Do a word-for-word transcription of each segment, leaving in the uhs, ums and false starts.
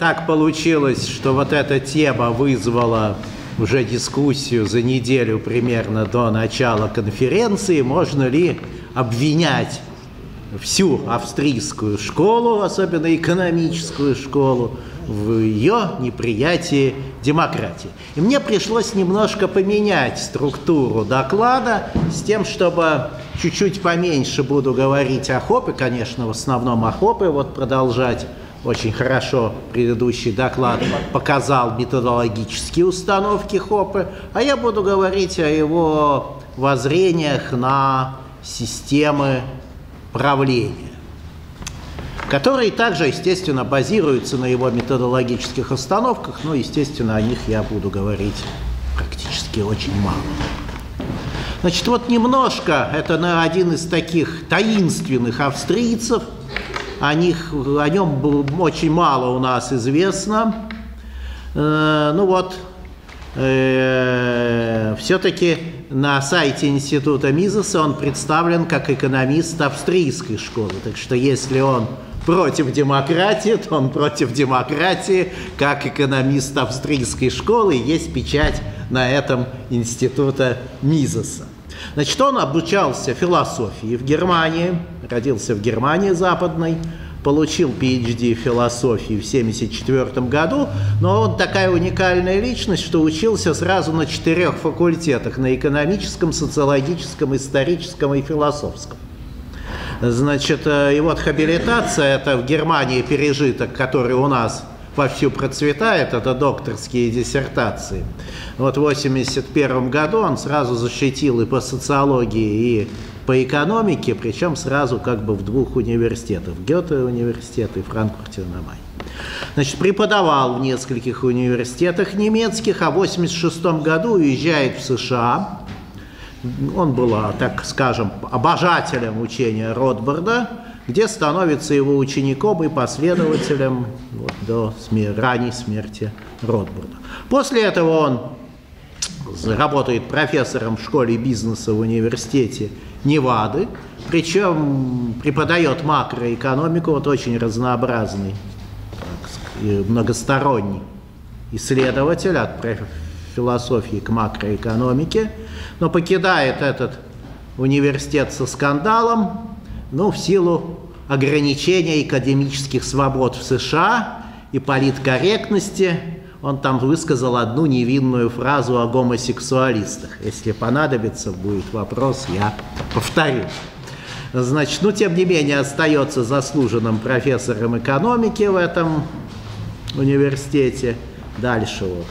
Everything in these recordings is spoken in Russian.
так получилось, что вот эта тема вызвала уже дискуссию за неделю примерно до начала конференции, можно ли обвинять всю австрийскую школу, особенно экономическую школу, в ее неприятии демократии. И мне пришлось немножко поменять структуру доклада с тем, чтобы чуть-чуть поменьше буду говорить о Хоппе, конечно, в основном о Хоппе, вот продолжать. Очень хорошо предыдущий доклад показал методологические установки Хоппе, а я буду говорить о его воззрениях на системы правления, которые также, естественно, базируются на его методологических установках, но, естественно, о них я буду говорить практически очень мало. Значит, вот немножко, это на один из таких таинственных австрийцев, о, них, о нем очень мало у нас известно. Э, ну вот, э, все-таки на сайте Института Мизеса он представлен как экономист австрийской школы. Так что если он против демократии, то он против демократии как экономист австрийской школы. Есть печать на этом Института Мизеса. Значит, он обучался философии в Германии, родился в Германии западной, получил пи эйч ди в философии в семьдесят четвёртом году, но он такая уникальная личность, что учился сразу на четырех факультетах: на экономическом, социологическом, историческом и философском. Значит, и вот хабилитация – это в Германии пережиток, который у нас вовсю процветает, это докторские диссертации. Вот в восемьдесят первом году он сразу защитил и по социологии, и по экономике, причем сразу как бы в двух университетах, в Гёте университете и в Франкфурте на Майне. Значит, преподавал в нескольких университетах немецких, а в восемьдесят шестом году уезжает в США. Он был, так скажем, обожателем учения Ротбарда, где становится его учеником и последователем вот, до смер- ранней смерти Ротбарда. После этого он работает профессором в школе бизнеса в университете Невады, причем преподает макроэкономику, вот очень разнообразный, так, многосторонний исследователь от философии к макроэкономике, но покидает этот университет со скандалом, ну, в силу ограничения академических свобод в США и политкорректности. Он там высказал одну невинную фразу о гомосексуалистах. Если понадобится, будет вопрос, я повторю. Значит, ну, тем не менее, остается заслуженным профессором экономики в этом университете. Дальше вот.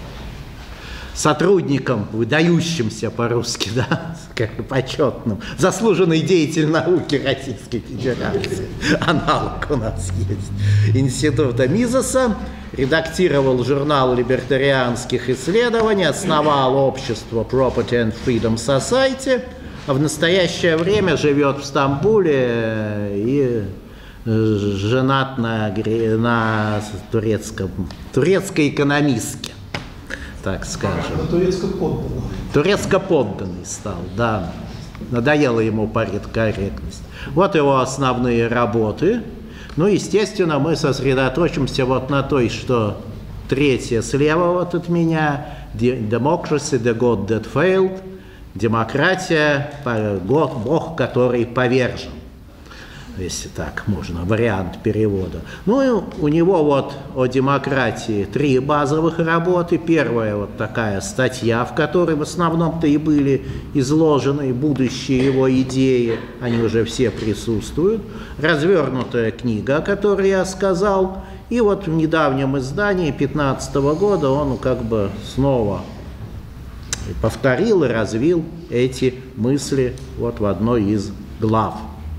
Сотрудником, выдающимся по-русски, да, как почетным, заслуженный деятель науки Российской Федерации, аналог у нас есть, Института Мизеса, редактировал журнал либертарианских исследований, основал общество Property and Freedom Society, а в настоящее время живет в Стамбуле и женат на, на турецком, турецкой экономистке, так скажем. Турецко-подданный. Турецко-подданный стал, да. Надоела ему политкорректность. Вот его основные работы. Ну, естественно, мы сосредоточимся вот на той, что третье слева вот от меня. Democracy, the God that failed. Демократия, Бог, который повержен. Если так можно, вариант перевода. Ну и у него вот о демократии три базовых работы. Первая вот такая статья, в которой в основном-то и были изложены будущие его идеи, они уже все присутствуют. Развернутая книга, о которой я сказал. И вот в недавнем издании две тысячи пятнадцатого года он как бы снова повторил и развил эти мысли вот в одной из глав.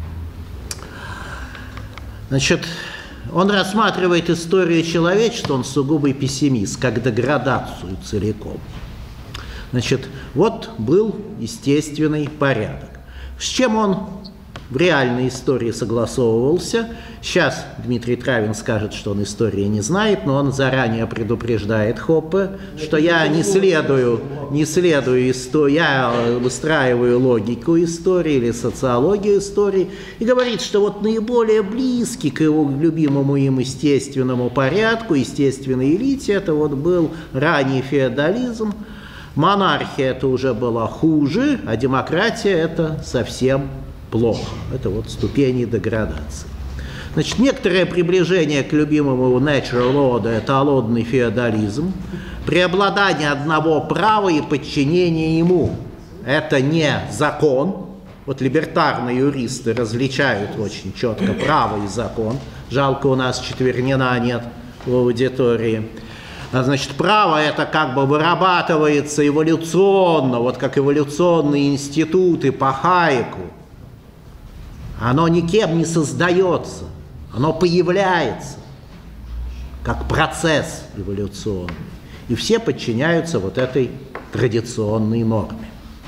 Значит, он рассматривает историю человечества, он сугубый пессимист, как деградацию целиком. Значит, вот был естественный порядок. С чем он в реальной истории согласовывался. Сейчас Дмитрий Травин скажет, что он истории не знает, но он заранее предупреждает Хоппе, что я не следую, не следую истории, я выстраиваю логику истории или социологию истории, и говорит, что вот наиболее близкий к его любимому им естественному порядку, естественной элите, это вот был ранний феодализм. Монархия это уже было хуже, а демократия это совсем плохо. Это вот ступени деградации. Значит, некоторое приближение к любимому natural order – эталонный феодализм, преобладание одного права и подчинение ему – это не закон. Вот либертарные юристы различают очень четко право и закон. Жалко, у нас Четвернина нет в аудитории. Значит, право это как бы вырабатывается эволюционно, вот как эволюционные институты по Хайеку. Оно никем не создается, оно появляется как процесс эволюционный. И все подчиняются вот этой традиционной норме.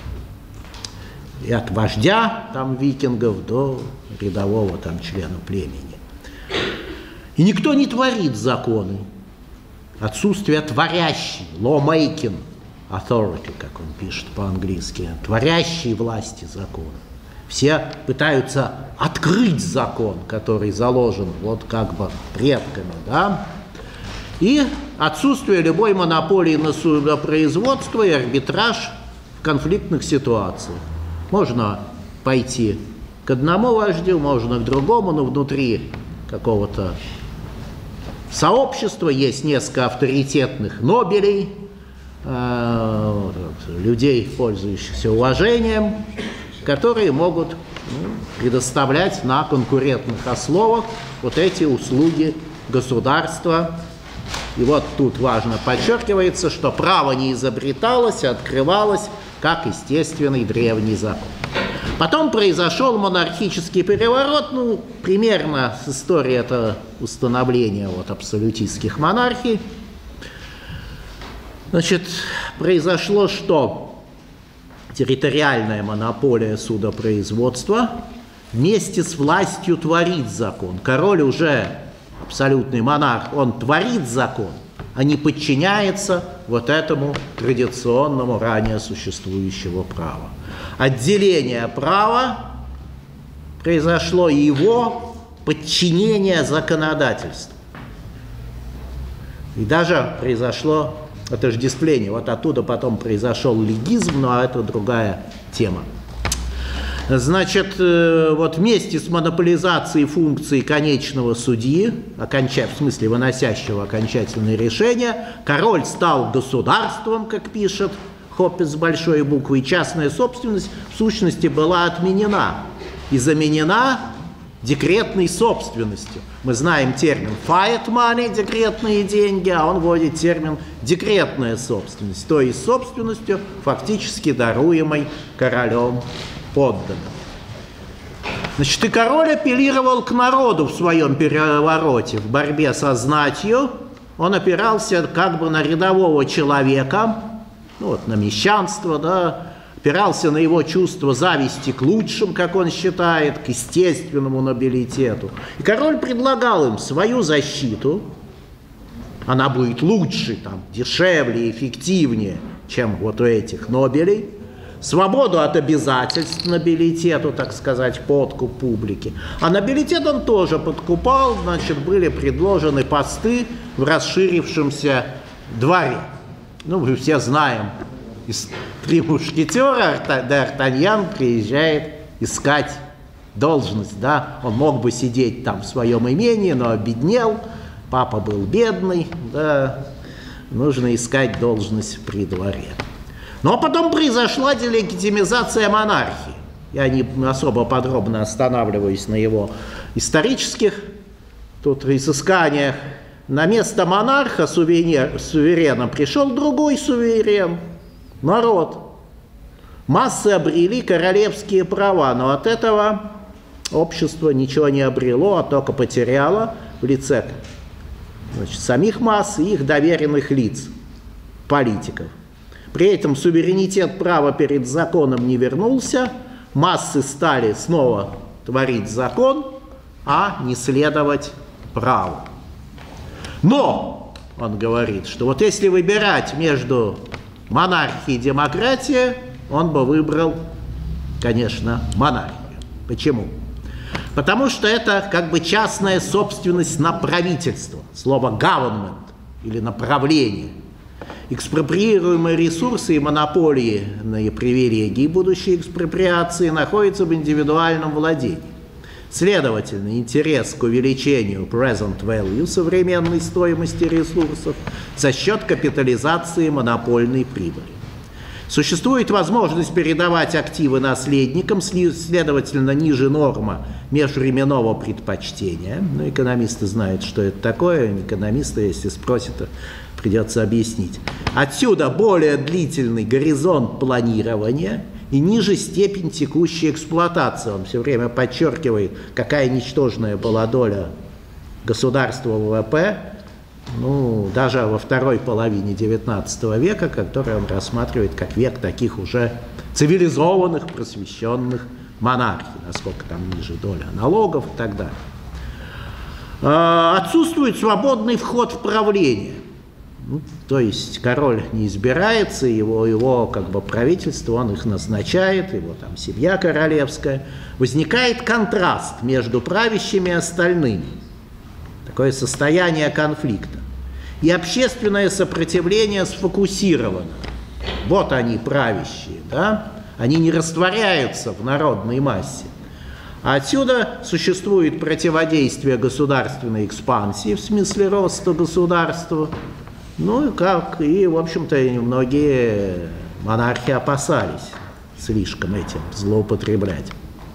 И от вождя там викингов до рядового там члена племени. И никто не творит законы. Отсутствие творящей, law-making authority, как он пишет по-английски, творящей власти закона. Все пытаются открыть закон, который заложен вот как бы предками, да? И отсутствие любой монополии на судопроизводство и арбитраж в конфликтных ситуациях. Можно пойти к одному вождю, можно к другому, но внутри какого-то сообщества есть несколько авторитетных нобелей, э, людей, пользующихся уважением, которые могут ну, предоставлять на конкурентных основах вот эти услуги государства. И вот тут важно подчеркивается, что право не изобреталось, а открывалось как естественный древний закон. Потом произошел монархический переворот, ну, примерно с историей это установления вот, абсолютистских монархий. Значит, произошло что? Территориальная монополия судопроизводства вместе с властью творит закон. Король уже абсолютный монарх, он творит закон, а не подчиняется вот этому традиционному ранее существующего права. Отделение права произошло, и его подчинение законодательству. И даже произошло отождествление. Вот оттуда потом произошел легизм, но это другая тема. Значит, вот вместе с монополизацией функций конечного судьи, оконча... в смысле выносящего окончательное решение, король стал государством, как пишет Хоппе с большой буквы, и частная собственность в сущности была отменена и заменена декретной собственностью. Мы знаем термин fiat money, декретные деньги, а он вводит термин декретная собственность, то есть собственностью, фактически даруемой королем подданным. Значит, и король апеллировал к народу в своем перевороте, в борьбе со знатью. Он опирался как бы на рядового человека, ну вот на мещанство, да, опирался на его чувство зависти к лучшим, как он считает, к естественному нобилитету. И король предлагал им свою защиту, она будет лучше, там, дешевле, эффективнее, чем вот у этих нобелей, свободу от обязательств нобилитету, так сказать, подкуп публики. А нобилитет он тоже подкупал, значит, были предложены посты в расширившемся дворе. Ну, мы все знаем, из «Три мушкетера» Д'Артаньян приезжает искать должность, да, он мог бы сидеть там в своем имении, но обеднел, папа был бедный, да, нужно искать должность при дворе. Но потом произошла делегитимизация монархии. Я не особо подробно останавливаюсь на его исторических тут изысканиях. На место монарха суверен, суверена пришел другой суверен, народ. Массы обрели королевские права, но от этого общество ничего не обрело, а только потеряло в лице, значит, самих масс и их доверенных лиц, политиков. При этом суверенитет права перед законом не вернулся, массы стали снова творить закон, а не следовать праву. Но, он говорит, что вот если выбирать между монархией и демократией, он бы выбрал, конечно, монархию. Почему? Потому что это как бы частная собственность на правительство. Слово government или направление. Экспроприируемые ресурсы и монополии и привилегии будущей экспроприации находятся в индивидуальном владении. Следовательно, интерес к увеличению present value, современной стоимости ресурсов, за счет капитализации монопольной прибыли. Существует возможность передавать активы наследникам, следовательно, ниже норма межвременного предпочтения. Ну, экономисты знают, что это такое. Экономисты, если спросят, придется объяснить. Отсюда более длительный горизонт планирования и ниже степень текущей эксплуатации. Он все время подчеркивает, какая ничтожная была доля государства в ВВП, ну, даже во второй половине девятнадцатого века, который он рассматривает как век таких уже цивилизованных, просвещенных монархий, насколько там ниже доля налогов и так далее. Отсутствует свободный вход в правление. Ну, то есть король не избирается, его, его как бы правительство, он их назначает, его там семья королевская. Возникает контраст между правящими и остальными. Такое состояние конфликта. И общественное сопротивление сфокусировано. Вот они, правящие, да? Они не растворяются в народной массе. А отсюда существует противодействие государственной экспансии, в смысле роста государства. Ну, и как, и, в общем-то, многие монархи опасались слишком этим злоупотреблять.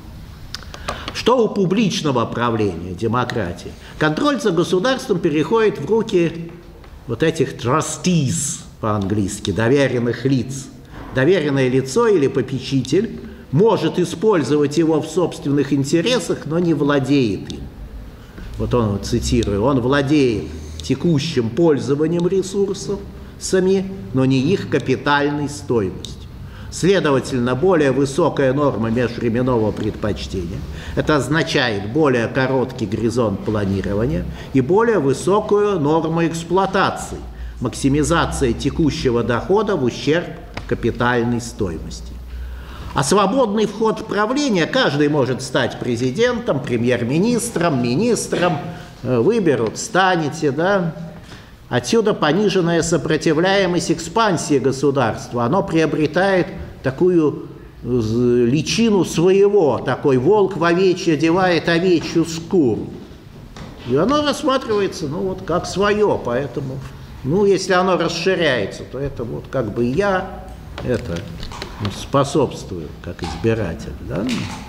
Что у публичного правления, демократии? Контроль за государством переходит в руки вот этих trustees, по-английски, доверенных лиц. Доверенное лицо или попечитель может использовать его в собственных интересах, но не владеет им. Вот он, цитирую, он владеет текущим пользованием ресурсов сами, но не их капитальной стоимостью. Следовательно, более высокая норма межвременного предпочтения. Это означает более короткий горизонт планирования и более высокую норму эксплуатации, максимизация текущего дохода в ущерб капитальной стоимости. А свободный вход в правление, каждый может стать президентом, премьер-министром, министром, выберут, станете, да. Отсюда пониженная сопротивляемость экспансии государства. Оно приобретает такую личину своего. Такой волк в овечье одевает овечью шкуру. И оно рассматривается, ну, вот как свое. Поэтому, ну, если оно расширяется, то это вот как бы я это способствую, как избиратель, да.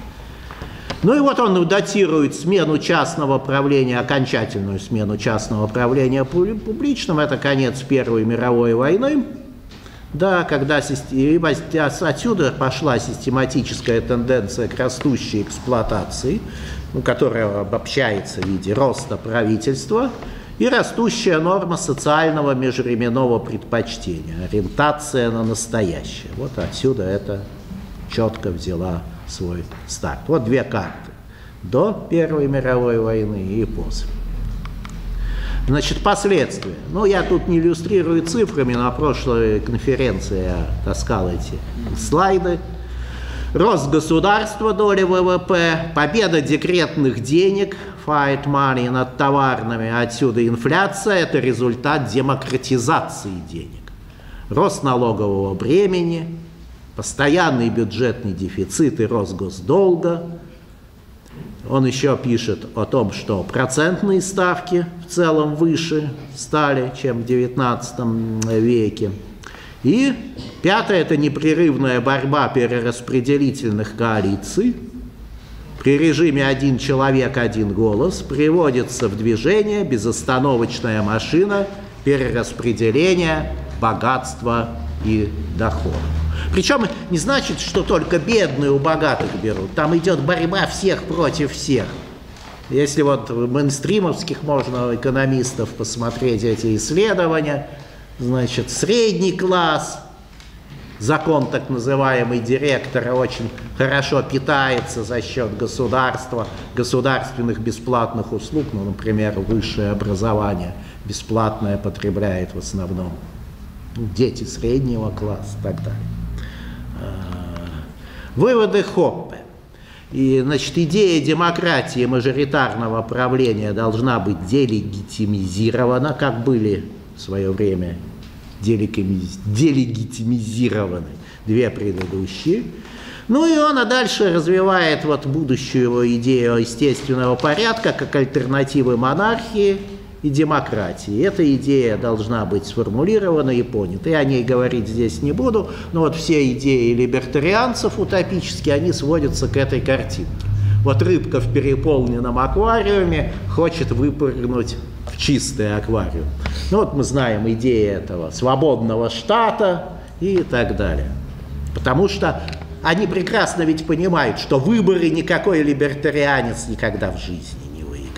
Ну и вот он датирует смену частного правления, окончательную смену частного правления публичным. Это конец Первой мировой войны. Да, когда отсюда пошла систематическая тенденция к растущей эксплуатации, ну, которая обобщается в виде роста правительства, и растущая норма социального межвременного предпочтения, ориентация на настоящее. Вот отсюда это четко взяла свой старт. Вот две карты. До Первой мировой войны и после. Значит, последствия. Ну, я тут не иллюстрирую цифрами, на прошлой конференции я таскал эти слайды. Рост государства, доли ВВП, победа декретных денег, fiat money над товарными, отсюда инфляция, это результат демократизации денег. Рост налогового бремени, постоянный бюджетный дефицит и рост госдолга. Он еще пишет о том, что процентные ставки в целом выше стали, чем в девятнадцатом веке. И пятое – это непрерывная борьба перераспределительных коалиций. При режиме «один человек, один голос» приводится в движение безостановочная машина перераспределения богатства и дохода. Причем не значит, что только бедные у богатых берут. Там идет борьба всех против всех. Если вот мейнстримовских можно экономистов посмотреть эти исследования, значит, средний класс закон так называемый директора очень хорошо питается за счет государства, государственных бесплатных услуг, ну, например, высшее образование бесплатное потребляет в основном дети среднего класса и так далее. Выводы Хоппе. И, значит, идея демократии мажоритарного правления должна быть делегитимизирована, как были в свое время делегитимизированы две предыдущие. Ну и он а дальше развивает вот будущую идею естественного порядка как альтернативы монархии и демократии. Эта идея должна быть сформулирована и понята. Я о ней говорить здесь не буду, но вот все идеи либертарианцев утопические, они сводятся к этой картинке. Вот рыбка в переполненном аквариуме хочет выпрыгнуть в чистый аквариум. Ну вот мы знаем идеи этого свободного штата и так далее. Потому что они прекрасно ведь понимают, что выборы никакой либертарианец никогда в жизни не выиграет.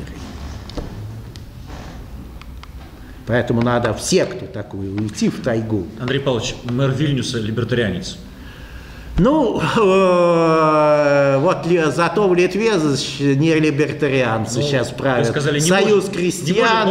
Поэтому надо в секту такую уйти, в тайгу. Андрей Павлович, мэр Вильнюса либертарианец. Ну, э, вот зато в Литве не либертарианцы ну, сейчас правят. Сказали, Союз может, крестьян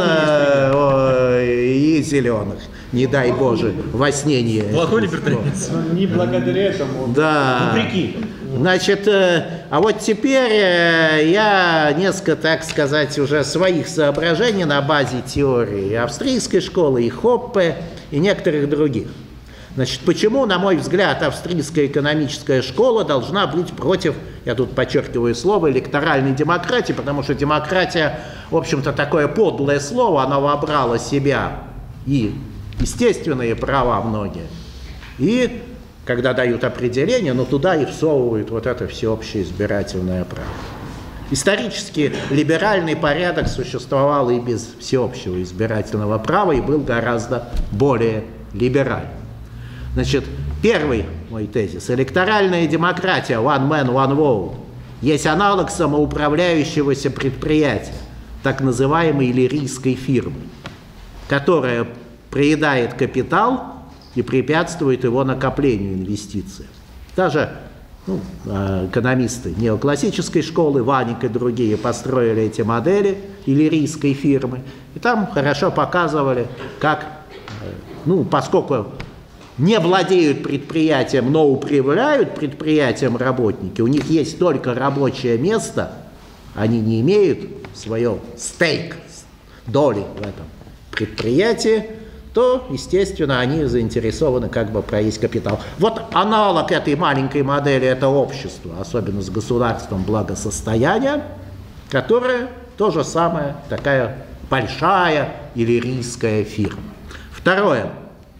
э, и зеленых. Не дай Боже, во сне не... Плохой либертарианец. Не благодаря этому. Да. Вопреки. Значит, э, а вот теперь э, я несколько, так сказать, уже своих соображений на базе теории австрийской школы, и Хоппе, и некоторых других. Значит, почему, на мой взгляд, австрийская экономическая школа должна быть против, я тут подчеркиваю слово, электоральной демократии, потому что демократия, в общем-то, такое подлое слово, она вобрала в себя и естественные права многие, и, когда дают определение, но туда и всовывают вот это всеобщее избирательное право. Исторически либеральный порядок существовал и без всеобщего избирательного права, и был гораздо более либеральным. Значит, первый мой тезис. Электоральная демократия, one man, one vote, есть аналог самоуправляющегося предприятия, так называемой лирийской фирмы, которая проедает капитал и препятствует его накоплению инвестиций. Даже ну, экономисты неоклассической школы, Ваник и другие, построили эти модели иллирийской фирмы, и там хорошо показывали, как, ну, поскольку не владеют предприятием, но управляют предприятием работники, у них есть только рабочее место, они не имеют свое стейк, доли в этом предприятии, то, естественно, они заинтересованы как бы проесть капитал. Вот аналог этой маленькой модели – это общество, особенно с государством благосостояния, которое то же самое, такая большая иллирийская фирма. Второе.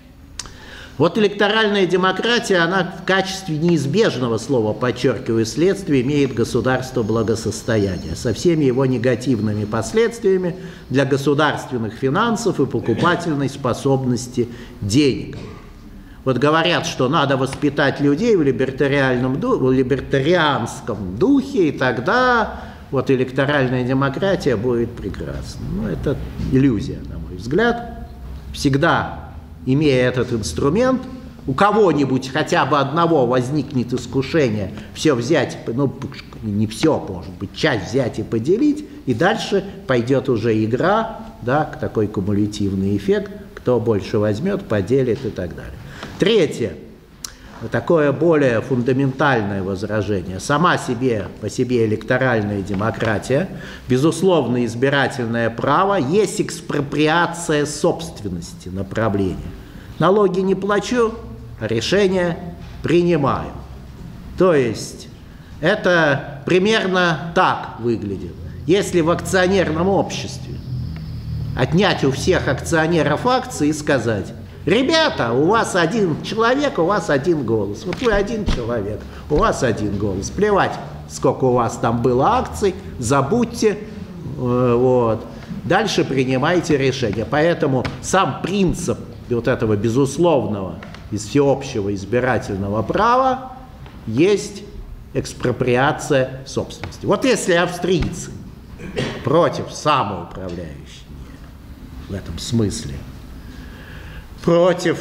Вот электоральная демократия, она в качестве неизбежного слова, подчеркиваю, следствия, имеет государство благосостояния со всеми его негативными последствиями для государственных финансов и покупательной способности денег. Вот говорят, что надо воспитать людей в либертариальном, в либертарианском духе, и тогда вот электоральная демократия будет прекрасна. Ну, это иллюзия, на мой взгляд. Всегда, имея этот инструмент, у кого-нибудь хотя бы одного возникнет искушение все взять, ну, не все, может быть, часть взять и поделить, и дальше пойдет уже игра, да, такой кумулятивный эффект, кто больше возьмет, поделит и так далее. Третье, такое более фундаментальное возражение. Сама себе, по себе электоральная демократия, безусловно, избирательное право, есть экспроприация собственности направления. Налоги не плачу, а решения принимаю. То есть это примерно так выглядит. Если в акционерном обществе отнять у всех акционеров акции и сказать: ребята, у вас один человек, у вас один голос. Вот вы один человек, у вас один голос. Плевать, сколько у вас там было акций, забудьте. Вот. Дальше принимайте решение. Поэтому сам принцип вот этого безусловного из всеобщего избирательного права есть экспроприация собственности. Вот если австрийцы против самоуправляющей в этом смысле, против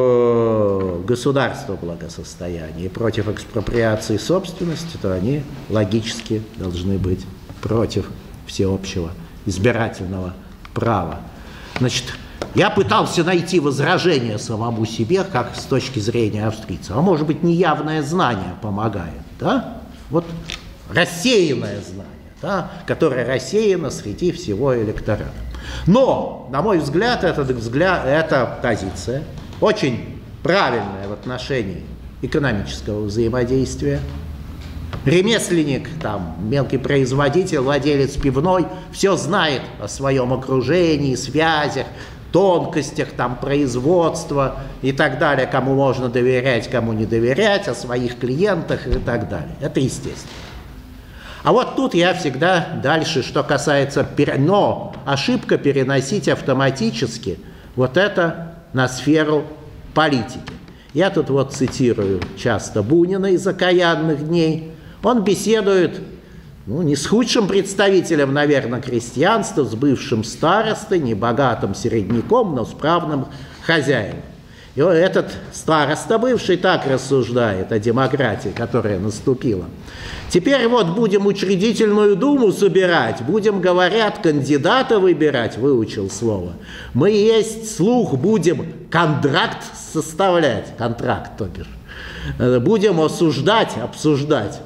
э, государства благосостояния и против экспроприации собственности, то они логически должны быть против всеобщего избирательного права. Значит, я пытался найти возражение самому себе, как с точки зрения австрийца. А может быть, неявное знание помогает, да? Вот рассеянное знание, да, которое рассеяно среди всего электората. Но, на мой взгляд, этот взгляд, эта позиция очень правильная в отношении экономического взаимодействия. Ремесленник, там, мелкий производитель, владелец пивной, все знает о своем окружении, связях, тонкостях там, производства и так далее, кому можно доверять, кому не доверять, о своих клиентах и так далее. Это естественно. А вот тут я всегда дальше, что касается... Но ошибка переносить автоматически вот это на сферу политики. Я тут вот цитирую часто Бунина из «Окаянных дней». Он беседует, ну, не с худшим представителем, наверное, крестьянства, с бывшим старостой, не богатым середняком, но справным хозяином. И этот староста бывший так рассуждает о демократии, которая наступила. Теперь вот будем учредительную думу собирать, будем, говорят, кандидата выбирать, выучил слово. Мы есть слух, будем контракт составлять, контракт, то бишь. Будем осуждать, обсуждать.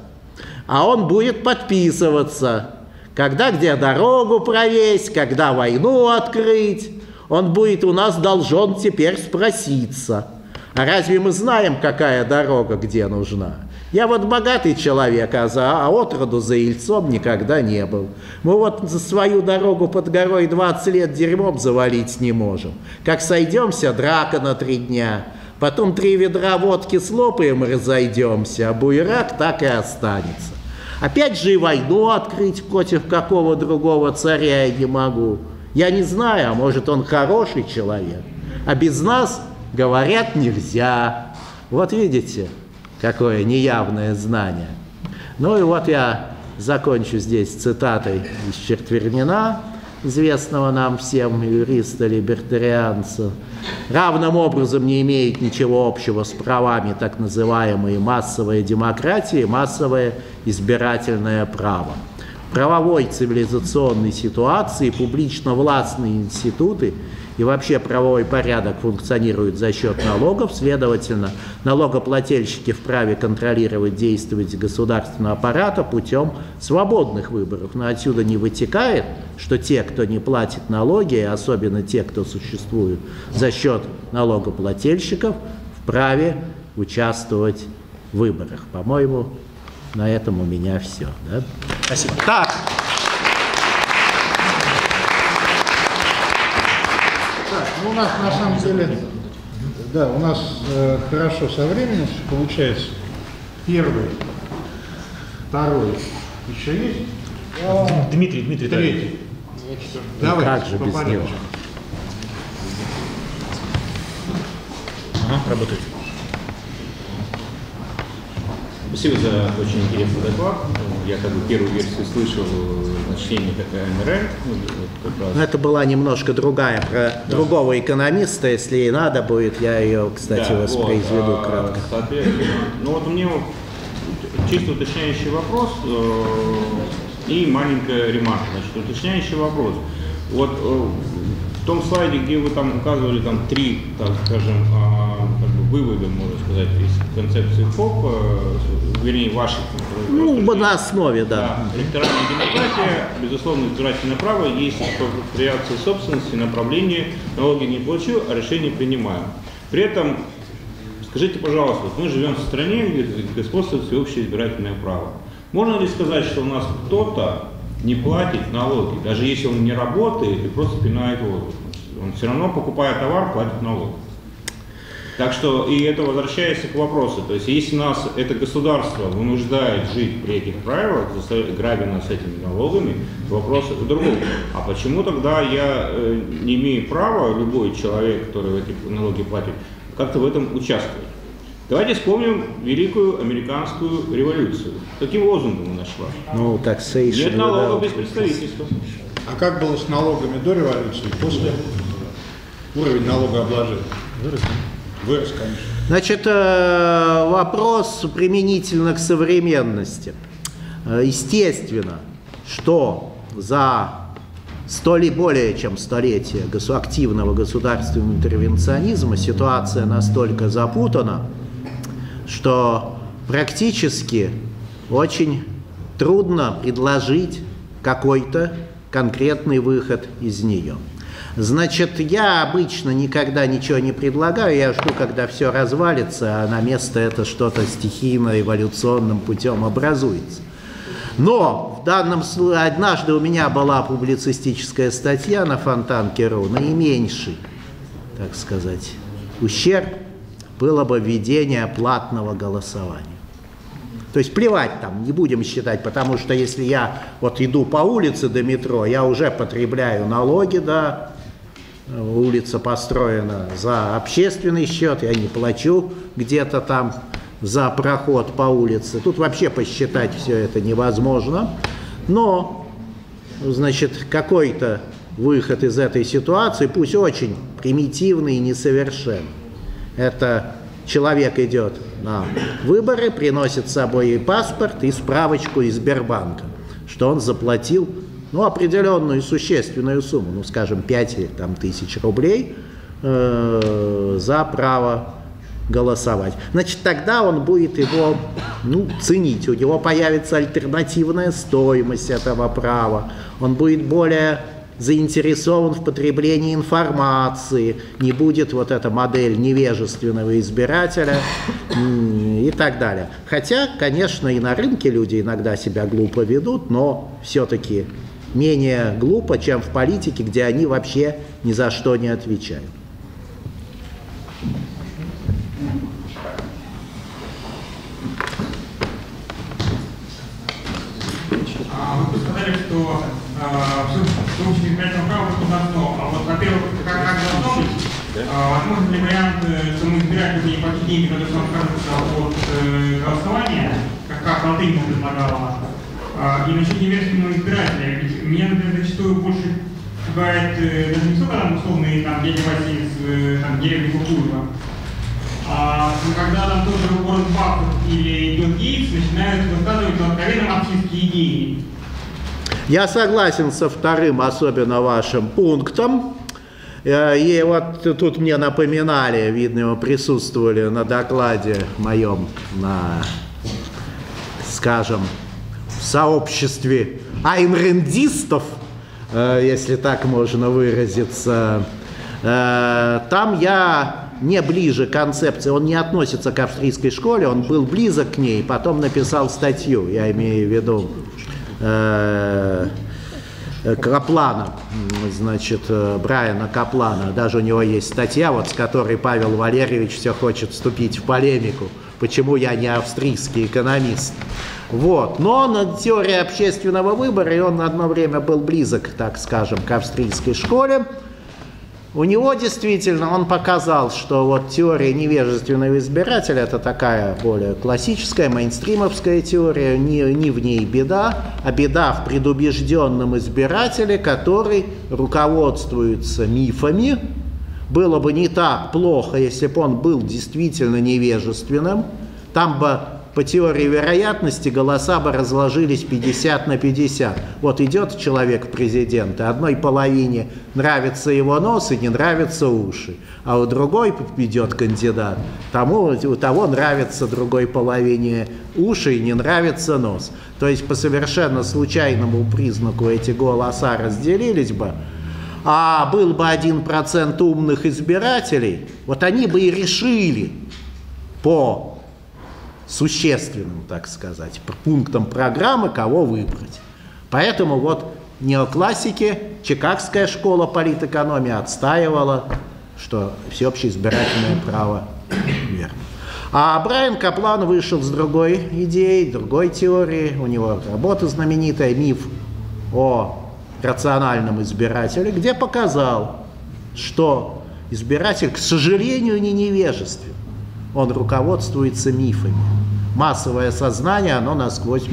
А он будет подписываться, когда где дорогу провесть, когда войну открыть. Он будет у нас должен теперь спроситься. А разве мы знаем, какая дорога где нужна? Я вот богатый человек, а, за, а отроду за Ельцом никогда не был. Мы вот за свою дорогу под горой двадцать лет дерьмом завалить не можем. Как сойдемся, драка на три дня. Потом три ведра водки слопаем и разойдемся, а буерак так и останется. Опять же и войну открыть против какого другого царя я не могу. Я не знаю, а может он хороший человек. А без нас, говорят, нельзя. Вот видите, какое неявное знание. Ну и вот я закончу здесь цитатой из Четвернина, известного нам всем юриста-либертарианца. Равным образом не имеет ничего общего с правами так называемой массовой демократии, массовое избирательное право. В правовой цивилизационной ситуации публично-властные институты и вообще правовой порядок функционируют за счет налогов, следовательно, налогоплательщики вправе контролировать действия государственного аппарата путем свободных выборов. Но отсюда не вытекает, что те, кто не платит налоги, особенно те, кто существует за счет налогоплательщиков, вправе участвовать в выборах. По-моему, на этом у меня все. Да? Спасибо. Так. Так, ну у нас на самом деле, да, у нас э, хорошо со временем получается. Первый, второй, еще есть? Дмитрий, Дмитрий, Третий. Давай, как же без него? Ага, работает. Спасибо за очень интересный доклад. Я как бы первую версию слышал значение эн эр. Но это была немножко другая, про да. другого экономиста, если ей надо будет, я ее, кстати, да, воспроизведу вот, кратко. Соответственно, ну вот у меня вот чисто уточняющий вопрос э, и маленькая ремарка. Значит, уточняющий вопрос. Вот э, в том слайде, где вы там указывали там три, так скажем, э, как бы вывода, можно сказать, из концепции ФОП, э, вернее, ваших. Ну, на основе, да. да. Электоральная демократия, безусловно, избирательное право, есть экспроприация собственности, направление, налоги не плачу, а решение принимаю. При этом, скажите, пожалуйста, мы живем в стране, где господствует всеобщее избирательное право. Можно ли сказать, что у нас кто-то не платит налоги, даже если он не работает и просто пинает воздух? Он все равно, покупая товар, платит налог. Так что, и это возвращается к вопросу, то есть если нас это государство вынуждает жить при этих правилах, грабя нас этими налогами, вопрос в другом. А почему тогда я э, не имею права, любой человек, который эти налоги платит, как-то в этом участвовать? Давайте вспомним Великую Американскую революцию. Каким лозунгом она шла? Ну, taxation. Нет налогов без представительства. А как было с налогами до революции и после? Уровень налогообложения? Вырос, Вырос, конечно. Значит, вопрос применительно к современности. Естественно, что за сто ли более чем столетие активного государственного интервенционизма ситуация настолько запутана, что практически очень трудно предложить какой-то конкретный выход из нее. Значит, я обычно никогда ничего не предлагаю, я жду, когда все развалится, а на место это что-то стихийно, эволюционным путем образуется. Но в данном случае однажды у меня была публицистическая статья на Фонтанке.ру, наименьший, так сказать, ущерб было бы введение платного голосования. То есть плевать там, не будем считать, потому что если я вот иду по улице до метро, я уже потребляю налоги, да, улица построена за общественный счет, я не плачу где-то там за проход по улице. Тут вообще посчитать все это невозможно. Но, значит, какой-то выход из этой ситуации, пусть очень примитивный и несовершенный. Это человек идет на выборы, приносит с собой и паспорт, и справочку из Сбербанка, что он заплатил ну, определенную существенную сумму, ну, скажем, пять там, тысяч рублей э, за право голосовать. Значит, тогда он будет его ну, ценить, у него появится альтернативная стоимость этого права, он будет более заинтересован в потреблении информации, не будет вот эта модель невежественного избирателя и так далее. Хотя, конечно, и на рынке люди иногда себя глупо ведут, но все-таки менее глупо, чем в политике, где они вообще ни за что не отвечают. Вы сказали, что всеобщее избирательное право должно, а вот, во-первых, как, как должно быть, возможно ли вариант, что мы избирателю не платить деньги, которые нам кажется от э, голосования, как, как Алтынина предлагала, а, и насчет невежественного избирателя. Ведь меня, например, зачастую больше пугает э, даже не столько там условные там, дядя Вася из э, там, деревни Кукуева, а когда там тоже Уоррен Баффет или Билл Гейтс начинают высказывать откровенно марксистские идеи. Я согласен со вторым, особенно вашим пунктом. И вот тут мне напоминали, видно, вы присутствовали на докладе моем на, скажем, сообществе айнрэндистов, если так можно выразиться. Там я не ближе к концепции, он не относится к австрийской школе, он был близок к ней, потом написал статью, я имею в виду Каплана, значит, Брайана Каплана. Даже у него есть статья, вот, с которой Павел Валерьевич все хочет вступить в полемику, почему я не австрийский экономист. Вот. Но он теория общественного выбора, и он одно время был близок, так скажем, к австрийской школе. У него действительно, он показал, что вот теория невежественного избирателя – это такая более классическая, мейнстримовская теория, не, не в ней беда, а беда в предубежденном избирателе, который руководствуется мифами. Было бы не так плохо, если бы он был действительно невежественным, там бы по теории вероятности голоса бы разложились пятьдесят на пятьдесят. Вот идет человек в президенты, одной половине нравится его нос и не нравятся уши, а у другой идет кандидат, тому, у того нравится другой половине уши и не нравится нос. То есть по совершенно случайному признаку эти голоса разделились бы, а был бы один процент умных избирателей, вот они бы и решили по существенным, так сказать, пунктам программы, кого выбрать. Поэтому вот неоклассики, Чикагская школа политэкономии отстаивала, что всеобщее избирательное право верно. А Брайан Каплан вышел с другой идеей, другой теорией. У него работа знаменитая «Миф о рациональном избирателе», где показал, что избиратель, к сожалению, не невежествен. Он руководствуется мифами. Массовое сознание, оно насквозь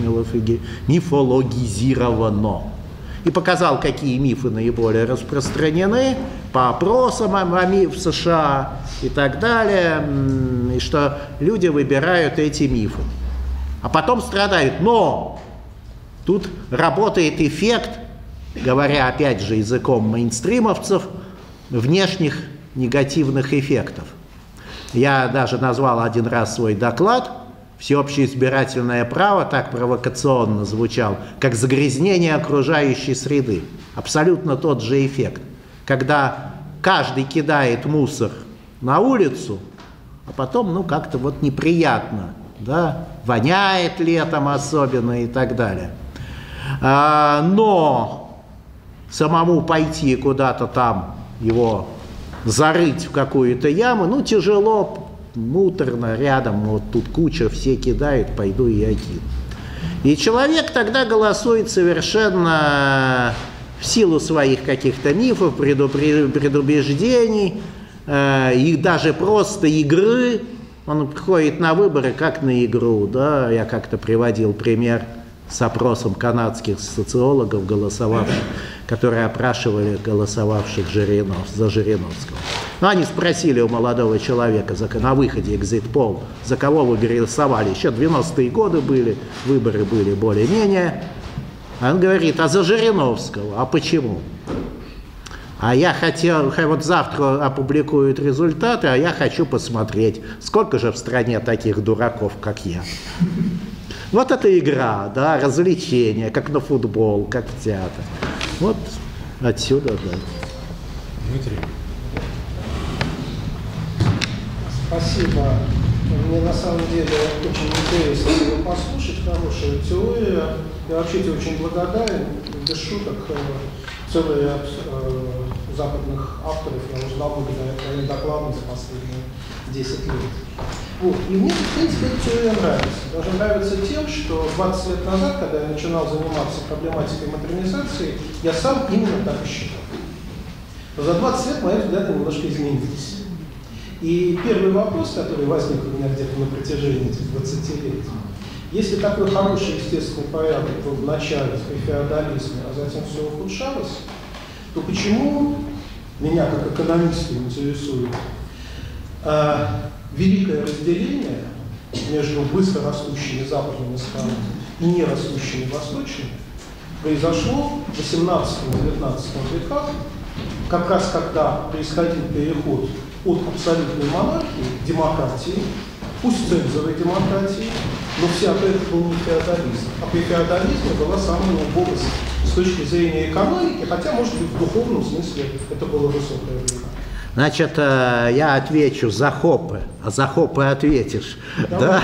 мифологизировано. И показал, какие мифы наиболее распространены, по опросам в США и так далее, и что люди выбирают эти мифы. А потом страдают. Но тут работает эффект, говоря опять же языком мейнстримовцев, внешних негативных эффектов. Я даже назвал один раз свой доклад «Всеобщее избирательное право», так провокационно звучал, как загрязнение окружающей среды. Абсолютно тот же эффект. Когда каждый кидает мусор на улицу, а потом, ну, как-то вот неприятно, да, воняет летом особенно и так далее. А, но самому пойти куда-то там, его зарыть в какую-то яму, ну, тяжело, муторно, рядом, вот тут куча, все кидают, пойду и я кину. И человек тогда голосует совершенно в силу своих каких-то мифов, предубеждений, э, и даже просто игры. Он приходит на выборы как на игру, да, я как-то приводил пример с опросом канадских социологов, голосовавших, которые опрашивали голосовавших Жиринов, за Жириновского. Ну, они спросили у молодого человека за, на выходе экзит-пол, за кого вы голосовали. Еще девяностые годы были, выборы были более-менее. Он говорит, а за Жириновского, а почему? А я хотел, вот завтра опубликуют результаты, а я хочу посмотреть, сколько же в стране таких дураков, как я. Вот это игра, да, развлечение, как на футбол, как в театр. Вот отсюда, да. Дмитрий. Спасибо. Мне на самом деле очень интересно его послушать, хорошая теория. Я вообще тебе очень благодарен. Без шуток, целый ряд э, западных авторов я узнал благодаря твоим докладам за последние десять лет. Вот. И мне, в принципе, эта теория нравится. Даже нравится тем, что двадцать лет назад, когда я начинал заниматься проблематикой модернизации, я сам именно так и считал. Но за двадцать лет мои взгляды немножко изменились. И первый вопрос, который возник у меня где-то на протяжении этих двадцати лет, если такой хороший естественный порядок был в начале при феодализме, а затем все ухудшалось, то почему меня как экономиста интересует э, великое разделение между быстро растущими западными странами и не растущими восточными произошло в восемнадцатом-девятнадцатом веках, как раз когда происходил переход от абсолютной монархии к демократии, пусть цензовой демократии, но вся это был не феодализм. А при феодализме была самая убогость с точки зрения экономики, хотя, может быть, в духовном смысле это было высокое время. Значит, я отвечу за Хоппе, а за Хоппе ответишь. Да?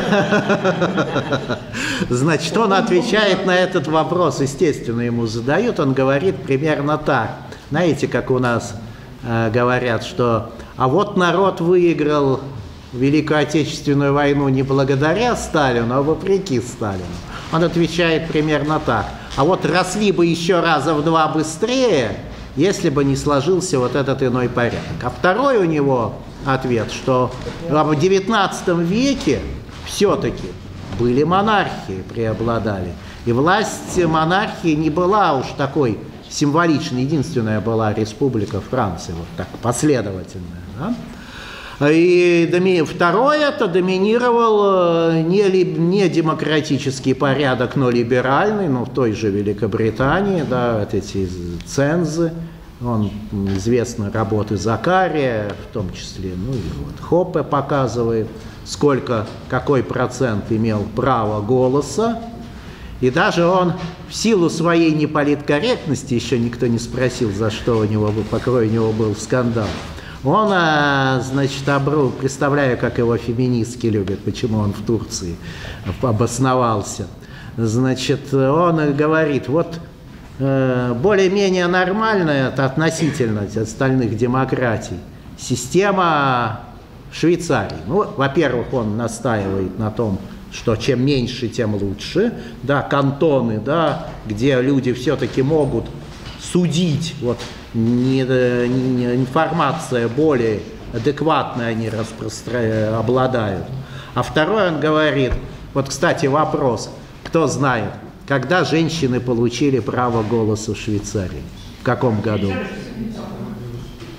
Значит, он отвечает на этот вопрос, естественно, ему задают, он говорит примерно так. Знаете, как у нас э, говорят, что а вот народ выиграл Великую Отечественную войну не благодаря Сталину, а вопреки Сталину. Он отвечает примерно так. А вот росли бы еще раза в два быстрее, если бы не сложился вот этот иной порядок. А второй у него ответ, что в девятнадцатом веке все-таки были монархии, преобладали. И власть монархии не была уж такой символичной. Единственная была республика Франции, вот так последовательная. Да? И второе, это доминировал не, не демократический порядок, но либеральный, ну, в той же Великобритании, да, вот эти цензы, он, известны работы Закария, в том числе, ну, и вот Хоппе показывает, сколько, какой процент имел право голоса, и даже он в силу своей неполиткорректности, еще никто не спросил, за что у него, какой у него был скандал, он, значит, обру, представляю, как его феминистки любят, почему он в Турции обосновался. Значит, он говорит, вот более-менее нормальная относительно остальных демократий система Швейцарии. Ну, во-первых, он настаивает на том, что чем меньше, тем лучше. Да, кантоны, да, где люди все-таки могут судить, вот, не, не, информация более адекватная они распространяют, обладают. А второй он говорит, вот, кстати, вопрос, кто знает, когда женщины получили право голоса в Швейцарии? В каком году?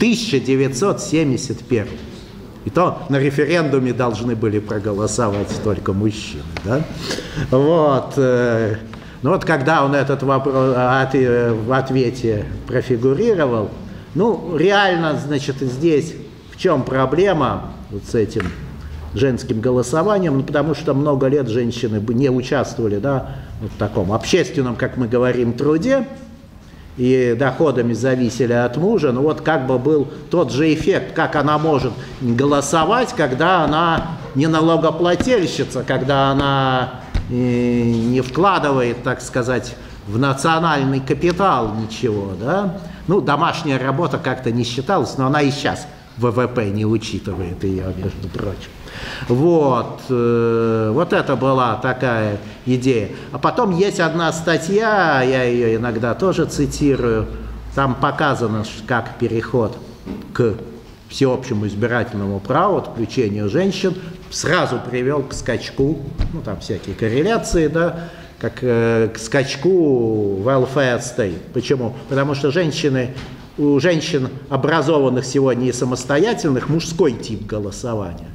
тысяча девятьсот семьдесят первом. И то на референдуме должны были проголосовать только мужчины. Да? Вот. Ну вот когда он этот вопрос в ответе профигурировал, ну реально, значит, здесь в чем проблема вот с этим женским голосованием? Ну потому что много лет женщины не участвовали, да, вот в таком общественном, как мы говорим, труде, и доходами зависели от мужа, ну вот как бы был тот же эффект, как она может голосовать, когда она не налогоплательщица, когда она э, не вкладывает, так сказать, в национальный капитал ничего, да. Ну, домашняя работа как-то не считалась, но она и сейчас вэ вэ пэ не учитывает ее, между прочим. Вот, э, вот это была такая идея. А потом есть одна статья, я ее иногда тоже цитирую, там показано, как переход к всеобщему избирательному праву, отключению женщин, сразу привел к скачку, ну там всякие корреляции, да, как э, к скачку welfare state. Почему? Потому что женщины, у женщин, образованных сегодня и самостоятельных, мужской тип голосования.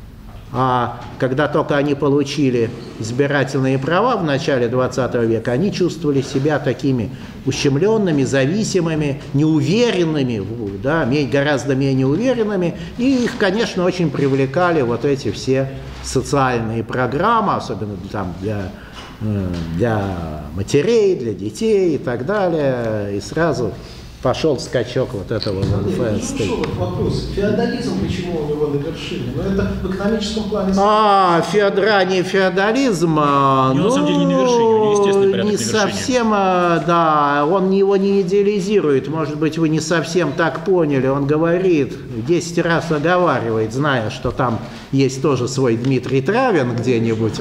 А когда только они получили избирательные права в начале двадцатого века, они чувствовали себя такими ущемленными, зависимыми, неуверенными, да, гораздо менее уверенными. И их, конечно, очень привлекали вот эти все социальные программы, особенно там для, для матерей, для детей и так далее. И сразу пошел скачок вот этого welfare state. Ну, вот вопрос. Феодализм почему у него на вершине? Но это в экономическом плане... А, феодра, не феодализм, У него, на самом деле, не на вершине, у него естественный порядок не на вершине. совсем, да, он его не идеализирует, может быть, вы не совсем так поняли, он говорит, десять раз оговаривает, зная, что там есть тоже свой Дмитрий Травин где-нибудь.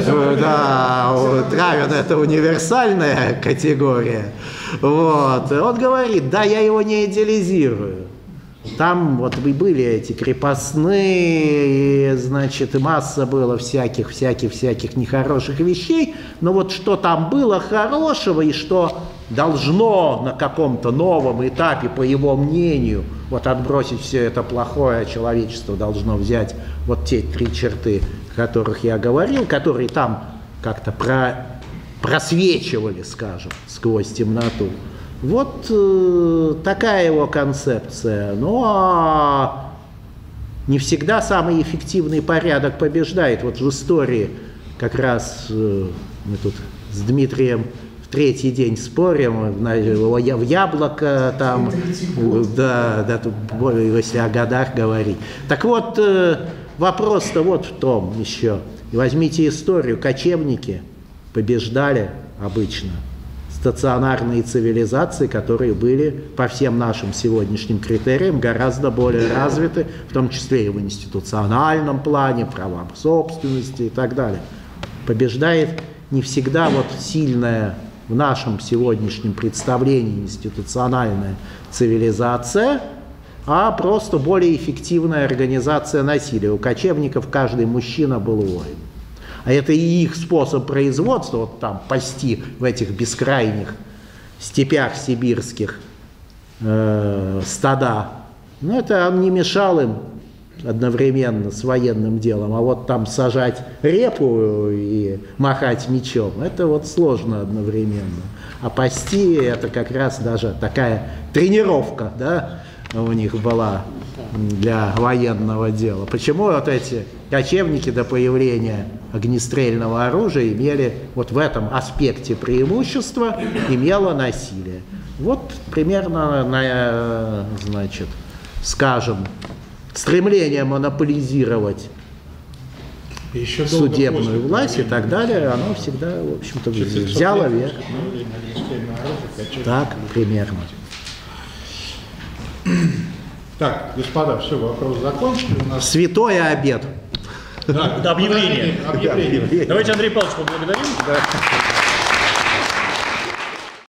Да, Травин — это универсальная категория. Вот. Он говорит, да, я его не идеализирую. Там вот были эти крепостные, значит, и масса было всяких, всяких, всяких нехороших вещей, но вот что там было хорошего и что должно на каком-то новом этапе, по его мнению, вот отбросить все это плохое, а человечество должно взять вот те три черты, о которых я говорил, которые там как-то про... просвечивали, скажем, сквозь темноту. Вот э, такая его концепция. Ну, а не всегда самый эффективный порядок побеждает. Вот в истории как раз э, мы тут с Дмитрием в третий день спорим, в яблоко там, да, да, тут, если о годах говорить. Так вот, э, вопрос-то вот в том еще. Возьмите историю, кочевники побеждали обычно стационарные цивилизации, которые были по всем нашим сегодняшним критериям гораздо более развиты, в том числе и в институциональном плане, правам собственности и так далее. Побеждает не всегда вот сильная в нашем сегодняшнем представлении институциональная цивилизация, а просто более эффективная организация насилия. У кочевников каждый мужчина был воин. А это и их способ производства, вот там пасти в этих бескрайних степях сибирских э, стада. Но это он не мешал им одновременно с военным делом. А вот там сажать репу и махать мечом, это вот сложно одновременно. А пасти — это как раз даже такая тренировка, да, у них была для военного дела. Почему вот эти кочевники до появления огнестрельного оружия имели вот в этом аспекте преимущества, имело насилие? Вот примерно, на, значит, скажем, стремление монополизировать еще судебную власть и так далее, оно всегда, в общем-то, взяло вверх. Так, примерно. Так, господа, все, вопрос закончен. У нас... Святой обед. Да, Это объявление. объявление. Давайте Андрея Павловича поблагодарим. Да.